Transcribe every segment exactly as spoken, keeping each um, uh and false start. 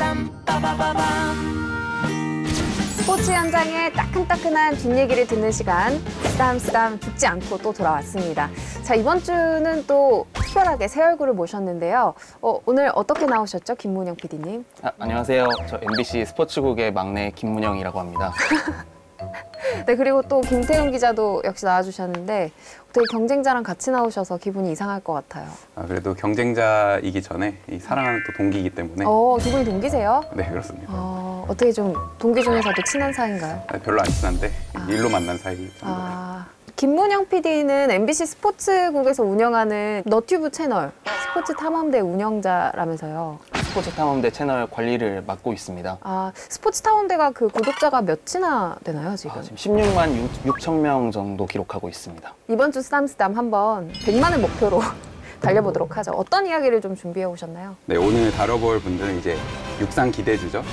빰빰빰빰 빠바바밤. 스포츠 현장의 따끈따끈한 뒷얘기를 듣는 시간, 쓰담쓰담 죽지 않고 또 돌아왔습니다. 자, 이번 주는 또 특별하게 새 얼굴을 모셨는데요. 어, 오늘 어떻게 나오셨죠, 김문영 피디님? 아, 안녕하세요. 저 엠비씨 스포츠국의 막내 김문영이라고 합니다. 네, 그리고 또 김태훈 기자도 역시 나와주셨는데 되게 경쟁자랑 같이 나오셔서 기분이 이상할 것 같아요. 아, 그래도 경쟁자이기 전에 이 사랑하는 또 동기이기 때문에. 어, 두 분이 동기세요? 네, 그렇습니다. 어, 어떻게 좀 동기 중에서도 친한 사이인가요? 아, 별로 안 친한데 아. 일로 만난 사이 정도. 아, 김문영 피디는 엠비씨 스포츠국에서 운영하는 너튜브 채널 스포츠 탐험대 운영자라면서요. 스포츠 탐험대 채널 관리를 맡고 있습니다. 아, 스포츠 탐험대가 그 구독자가 몇이나 되나요, 지금? 아, 지금 십육만 육천 명 정도 기록하고 있습니다. 이번 주 쓰담쓰담 한번 백만을 목표로 달려보도록 하죠. 어떤 이야기를 좀 준비해 오셨나요? 네, 오늘 다뤄볼 분들은 이제 육상 기대주죠.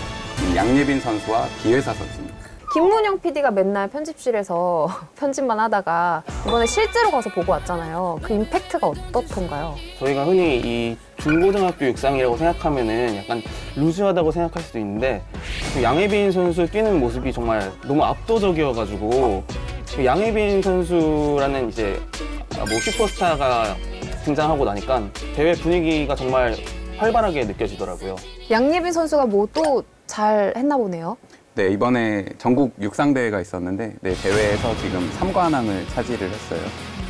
양예빈 선수와 비회사 선수입니다. 김문영 피디가 맨날 편집실에서 편집만 하다가 이번에 실제로 가서 보고 왔잖아요. 그 임팩트가 어떻던가요? 저희가 흔히 이 중고등학교 육상이라고 생각하면은 약간 루즈하다고 생각할 수도 있는데 그 양예빈 선수 뛰는 모습이 정말 너무 압도적이어가지고 그 양예빈 선수라는 이제 뭐 슈퍼스타가 등장하고 나니까 대회 분위기가 정말 활발하게 느껴지더라고요. 양예빈 선수가 뭐 또 잘 했나 보네요. 네, 이번에 전국 육상대회가 있었는데 네, 대회에서 지금 삼관왕을 차지를 했어요.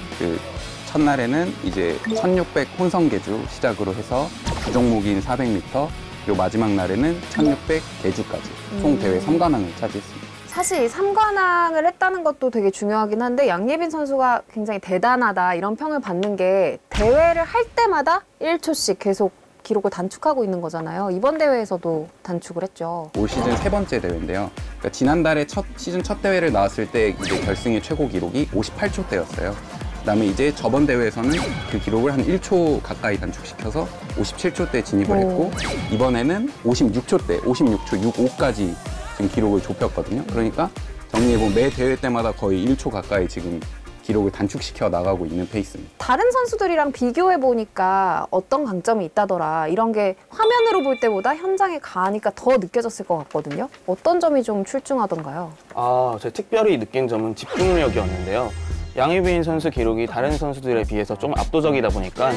그 첫날에는 이제 천육백 혼성계주 시작으로 해서 주종목인 사백 미터, 그리고 마지막 날에는 천육백 계주까지 총 대회 삼관왕을 차지했습니다. 사실 삼관왕을 했다는 것도 되게 중요하긴 한데 양예빈 선수가 굉장히 대단하다 이런 평을 받는 게 대회를 할 때마다 일 초씩 계속 기록을 단축하고 있는 거잖아요. 이번 대회에서도 단축을 했죠. 올 시즌 세 번째 대회인데요. 그러니까 지난달에 첫 시즌 첫 대회를 나왔을 때 이제 결승의 최고 기록이 오십팔 초대였어요. 그다음에 이제 저번 대회에서는 그 기록을 한 일 초 가까이 단축시켜서 오십칠 초대 진입을 오. 했고 이번에는 오십육 초대, 오십육 초 육십오까지 지금 기록을 좁혔거든요. 그러니까 정리해보면 매 대회 때마다 거의 일 초 가까이 지금 기록을 단축시켜 나가고 있는 페이스입니다. 다른 선수들이랑 비교해보니까 어떤 강점이 있다더라 이런 게 화면으로 볼 때보다 현장에 가니까 더 느껴졌을 것 같거든요. 어떤 점이 좀 출중하던가요? 아, 제가 특별히 느낀 점은 집중력이었는데요. 양예빈 선수 기록이 다른 선수들에 비해서 좀 압도적이다 보니까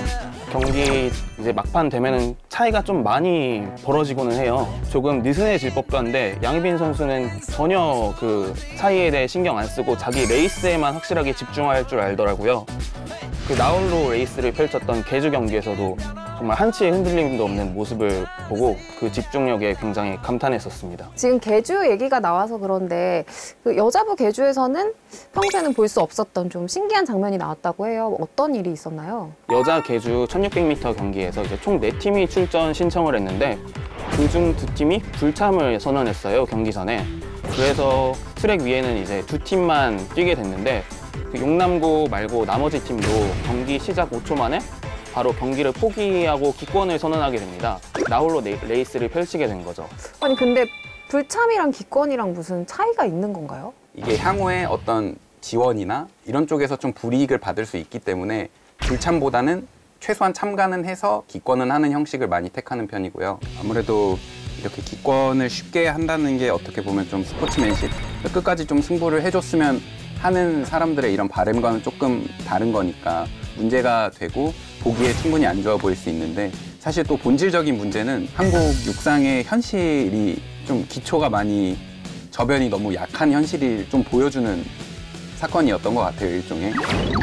경기 이제 막판 되면은 차이가 좀 많이 벌어지고는 해요. 조금 느슨해질 법도 한데 양예빈 선수는 전혀 그 차이에 대해 신경 안 쓰고 자기 레이스에만 확실하게 집중할 줄 알더라고요. 그 나홀로 레이스를 펼쳤던 계주 경기에서도 정말 한치의 흔들림도 없는 모습을 보고 그 집중력에 굉장히 감탄했었습니다. 지금 계주 얘기가 나와서 그런데 그 여자부 계주에서는 평소에는 볼 수 없었던 좀 신기한 장면이 나왔다고 해요. 어떤 일이 있었나요? 여자 계주 천육백 미터 경기에서 이제 총 네 팀이 출전 신청을 했는데 그중 두 팀이 불참을 선언했어요, 경기 전에. 그래서 트랙 위에는 이제 두 팀만 뛰게 됐는데 그 용남고 말고 나머지 팀도 경기 시작 오 초 만에 바로 경기를 포기하고 기권을 선언하게 됩니다. 나홀로 레이스를 펼치게 된 거죠. 아니 근데 불참이랑 기권이랑 무슨 차이가 있는 건가요? 이게 향후에 어떤 지원이나 이런 쪽에서 좀 불이익을 받을 수 있기 때문에 불참보다는 최소한 참가는 해서 기권은 하는 형식을 많이 택하는 편이고요. 아무래도 이렇게 기권을 쉽게 한다는 게 어떻게 보면 좀 스포츠맨십, 끝까지 좀 승부를 해줬으면 하는 사람들의 이런 바람과는 조금 다른 거니까 문제가 되고 보기에 충분히 안 좋아 보일 수 있는데 사실 또 본질적인 문제는 한국 육상의 현실이 좀 기초가 많이 저변이 너무 약한 현실을 좀 보여주는 사건이었던 것 같아요, 일종의.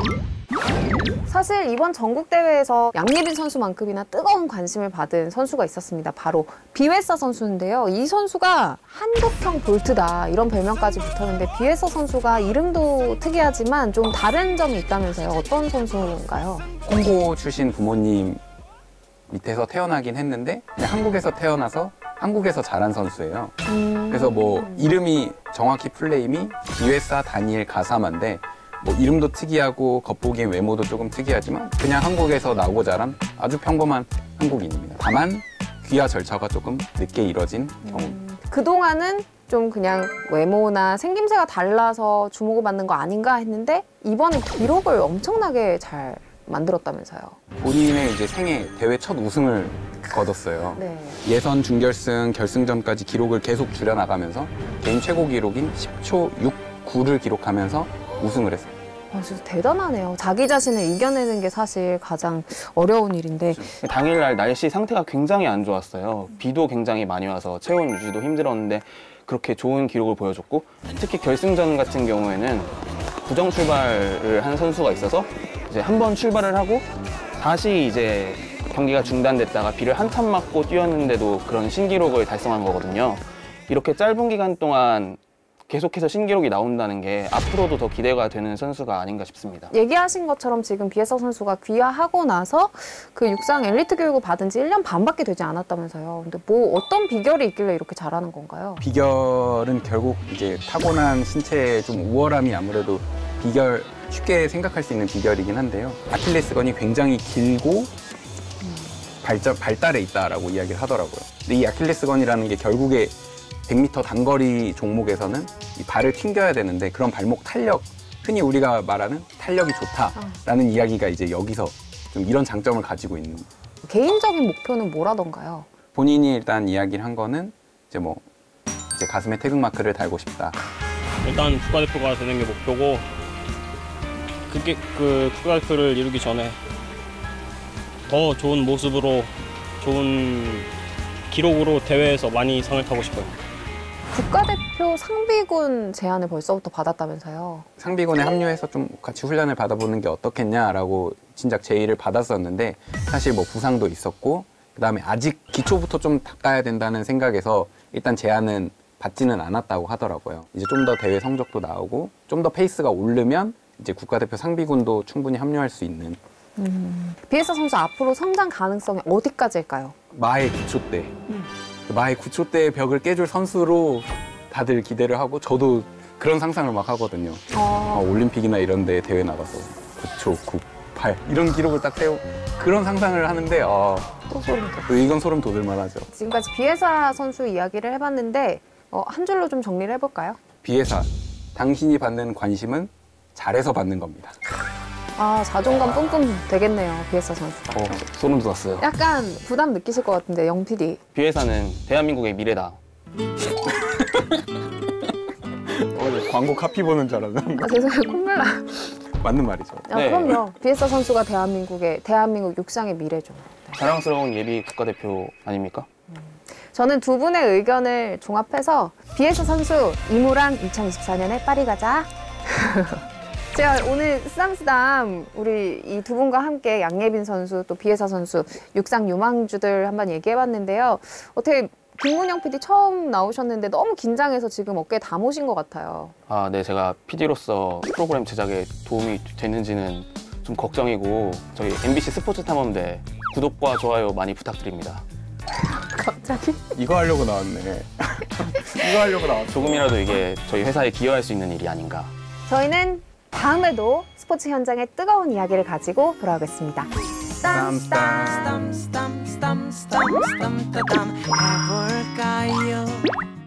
사실 이번 전국대회에서 양예빈 선수만큼이나 뜨거운 관심을 받은 선수가 있었습니다. 바로 비회사 선수인데요. 이 선수가 한국형 볼트다 이런 별명까지 붙었는데 비회사 선수가 이름도 특이하지만 좀 다른 점이 있다면서요. 어떤 선수인가요? 홍보 출신 부모님 밑에서 태어나긴 했는데 그냥 한국에서 태어나서 한국에서 자란 선수예요. 음... 그래서 뭐 이름이 정확히 풀네임이 비회사 다니엘 가사마인데 뭐 이름도 특이하고 겉보기엔 외모도 조금 특이하지만 그냥 한국에서 나고 자란 아주 평범한 한국인입니다. 다만 귀화 절차가 조금 늦게 이뤄진 경우입니다. 음, 그동안은 좀 그냥 외모나 생김새가 달라서 주목을 받는 거 아닌가 했는데 이번에 기록을 엄청나게 잘 만들었다면서요. 본인의 이제 생애 대회 첫 우승을 거뒀어요. 네. 예선, 준결승, 결승전까지 기록을 계속 줄여나가면서 개인 최고 기록인 십 초 육십구를 기록하면서 우승을 했어요. 아, 진짜 대단하네요. 자기 자신을 이겨내는 게 사실 가장 어려운 일인데. 당일날 날씨 상태가 굉장히 안 좋았어요. 비도 굉장히 많이 와서 체온 유지도 힘들었는데 그렇게 좋은 기록을 보여줬고, 특히 결승전 같은 경우에는 부정 출발을 한 선수가 있어서 이제 한 번 출발을 하고 다시 이제 경기가 중단됐다가 비를 한참 맞고 뛰었는데도 그런 신기록을 달성한 거거든요. 이렇게 짧은 기간 동안 계속해서 신기록이 나온다는 게 앞으로도 더 기대가 되는 선수가 아닌가 싶습니다. 얘기하신 것처럼 지금 비에서 선수가 귀화하고 나서 그 육상 엘리트 교육을 받은 지 일 년 반밖에 되지 않았다면서요. 근데 뭐 어떤 비결이 있길래 이렇게 잘하는 건가요? 비결은 결국 이제 타고난 신체의 좀 우월함이 아무래도 비결, 쉽게 생각할 수 있는 비결이긴 한데요. 아킬레스건이 굉장히 길고 발자, 발달에 있다라고 이야기를 하더라고요. 근데 이 아킬레스건이라는 게 결국에 백 미터 단거리 종목에서는 이 발을 튕겨야 되는데 그런 발목 탄력, 흔히 우리가 말하는 탄력이 좋다라는 이야기가 이제 여기서 좀 이런 장점을 가지고 있는. 개인적인 목표는 뭐라던가요? 본인이 일단 이야기를 한 거는 이제 뭐 이제 가슴에 태극마크를 달고 싶다. 일단 국가대표가 되는 게 목표고, 그게 그 국가대표를 이루기 전에 더 좋은 모습으로 좋은 기록으로 대회에서 많이 상을 타고 싶어요. 국가대표 상비군 제안을 벌써부터 받았다면서요. 상비군에 합류해서 좀 같이 훈련을 받아보는 게 어떻겠냐라고 진작 제의를 받았었는데, 사실 뭐 부상도 있었고 그다음에 아직 기초부터 좀 닦아야 된다는 생각에서 일단 제안은 받지는 않았다고 하더라고요. 이제 좀 더 대회 성적도 나오고 좀 더 페이스가 오르면 이제 국가대표 상비군도 충분히 합류할 수 있는. 음. 비에서 선수 앞으로 성장 가능성이 어디까지일까요? 마의 기초 때, 음. 마의 기초 때의 벽을 깨줄 선수로 다들 기대를 하고, 저도 그런 상상을 막 하거든요. 어... 어, 올림픽이나 이런 데 대회 나가서 구 초 구십팔 이런 기록을 딱 세우고 그런 상상을 하는데 어, 또 소름 돋아. 이건 소름 돋을만 하죠. 지금까지 비에사 선수 이야기를 해봤는데 어, 한 줄로 좀 정리를 해볼까요? 비에사, 당신이 받는 관심은 잘해서 받는 겁니다. 아, 자존감 뿜뿜 되겠네요, 비에사 선수가. 어, 소름 돋았어요. 약간 부담 느끼실 것 같은데, 영 피디. 비에사는 대한민국의 미래다. 어, 광고 카피 보는 줄 알았는데. 아, 죄송해요, 콧물 나. 맞는 말이죠. 아, 네. 그럼요. 비에사 선수가 대한민국의, 대한민국 육상의 미래죠. 네. 자랑스러운 예비 국가대표 아닙니까? 저는 두 분의 의견을 종합해서 비에사 선수 이무랑 이천이십사 년에 파리 가자. 제가 오늘 쓰담쓰담 우리 이 두 분과 함께 양예빈 선수 또 비에사 선수 육상 유망주들 한번 얘기해봤는데요. 어떻게 김문영 피디 처음 나오셨는데 너무 긴장해서 지금 어깨에 다 모신 것 같아요. 아, 네, 제가 피디로서 프로그램 제작에 도움이 되는지는 좀 걱정이고, 저희 엠비씨 스포츠 탐험대 구독과 좋아요 많이 부탁드립니다. 갑자기? 이거 하려고 나왔네. 이거 하려고 나왔어. 조금이라도 이게 저희 회사에 기여할 수 있는 일이 아닌가. 저희는 다음에도 스포츠 현장의 뜨거운 이야기를 가지고 돌아오겠습니다. 땀땀. stam, stam, stam, stam, stam, stam, 해볼까요?